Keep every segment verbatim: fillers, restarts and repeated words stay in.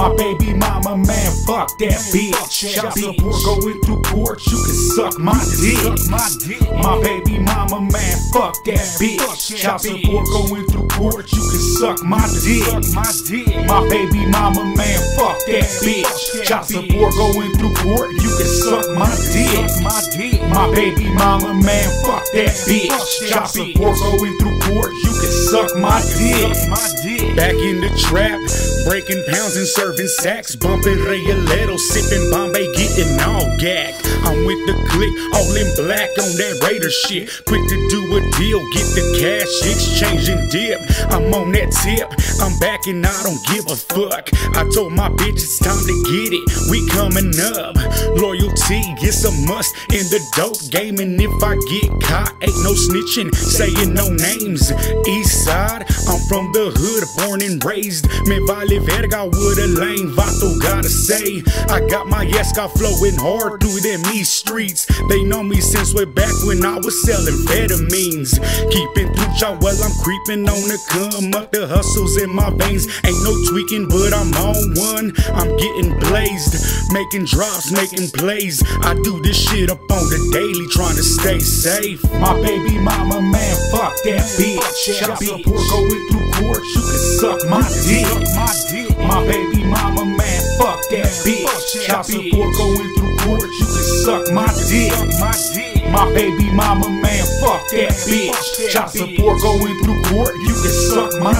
My baby mama, man, fuck that bitch. Child support going through court, you can suck my dick. My baby mama, man, fuck that bitch. Child support going through court, you can suck my dick. My baby mama, man, fuck that bitch. Child support going through court, you can suck my dick. My baby mama, man, fuck that bitch. Child support going through court, you can suck my dick. Back in the trap, breaking pounds and serving sacks, bumping Rayalero, sipping Bombay, getting all gagged. I'm with the clique, all in black on that Raider shit. Quick to do a deal, get the cash, exchange and dip. I'm on that tip, I'm back and I don't give a fuck. I told my bitch it's time to get it, we coming up. Loyalty, it's a must in the dope game, and if I get caught, ain't no snitching, saying no names. East side, I'm from the hood, born and raised. Me vale verga with a lane, vato gotta say. I got my Esca flowing hard through them east streets. They know me since way back when I was selling vitamins. Keeping through y'all while I'm creeping on the come up. The hustles in my veins, ain't no tweaking, but I'm on one. I'm getting blazed, making drops, making plays. I do this shit up on the daily, trying to stay safe. My baby mama, man, fuck that bitch. Child support going through court, you can suck my dick. My baby mama, man, fuck that bitch. Child support going through court, you can suck my dick. My baby mama, man, fuck that bitch. Child support going through court, you can suck my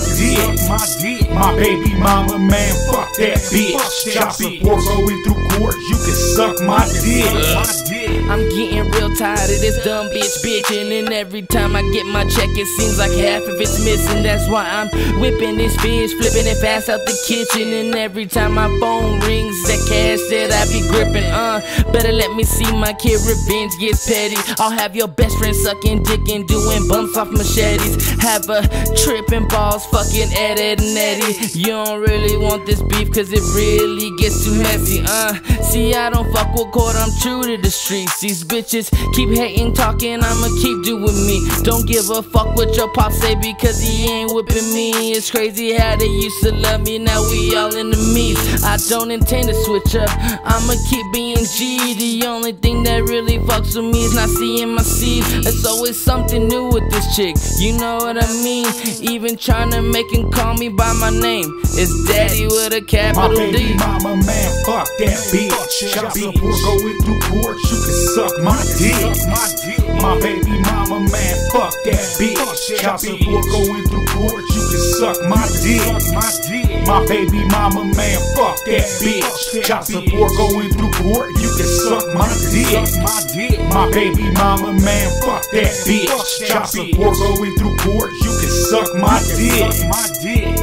dick. My baby mama, man, fuck that bitch. Child support going through court, you can suck my dick. I'm getting real tired of this dumb bitch bitching, and every time I get my check it seems like half of it's missing. That's why I'm whipping this fish, flipping it fast out the kitchen, and every time my phone rings, that cash that I be gripping. Uh, better let me see my kid revenge gets petty. I'll have your best friend sucking dick and doing bumps off machetes. Have a tripping balls, fucking Ed, Ed and Eddie. You don't really want this beef cause it really gets too messy. Uh, see I don't fuck with court, I'm true to the streets. These bitches keep hating, talking, I'ma keep doing me. Don't give a fuck what your pop say because he ain't whipping me. It's crazy how they used to love me, now we all in the meat. I don't intend to switch up, I'ma keep being G. The only thing that really fucks with me is not seeing my seed. There's always something new with this chick, you know what I mean? Even trying to make him call me by my name. It's daddy with a capital D. My baby mama, man, fuck that bitch. Child support going through court, you can suck my dick. My baby mama, man, fuck that bitch. Child support going through court, you can suck my dick. My baby mama, man, fuck that bitch. Child support going through court, you can suck my dick. My baby mama, man, fuck that bitch. Child support going through court, you can suck my dick.